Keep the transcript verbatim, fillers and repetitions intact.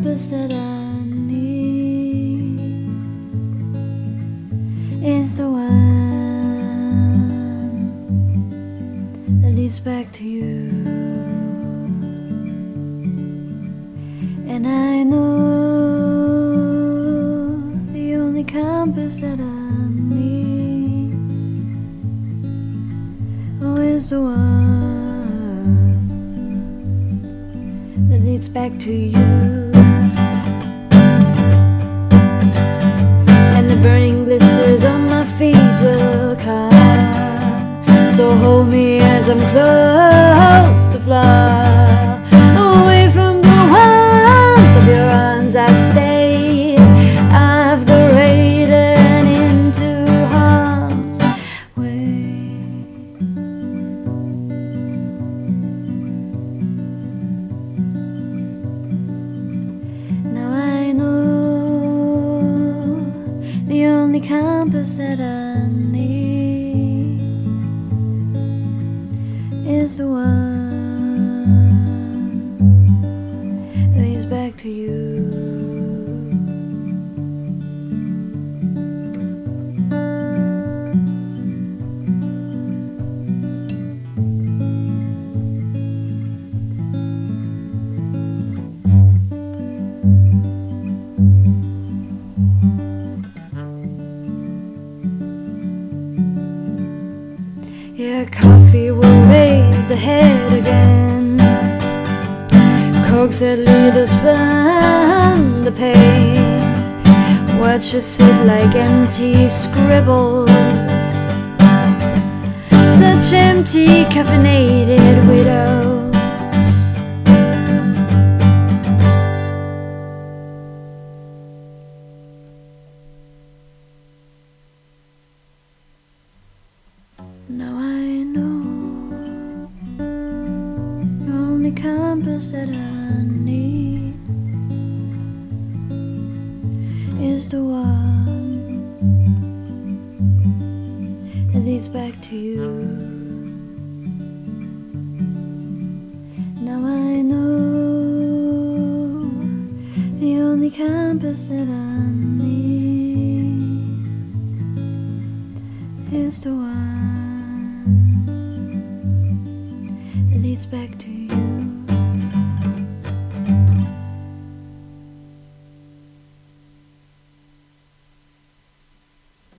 compass that I need is the one that leads back to you. And I know the only compass that I need oh, is the one that leads back to you. And the burning blisters on my feet will come, so hold me as I'm close to fly away from the warmth of your arms. I stay, I've the radar and into harm's way. Now I know the only compass that I need is the one that leads back to you. Yeah, coffee will raise the head again, coax that lead us from the pain. Watch us sit like empty scribbles, such empty caffeinated widows. Now I know the only compass that I need is the one that leads back to you. Now I know the only compass that I need is the one that leads back to you.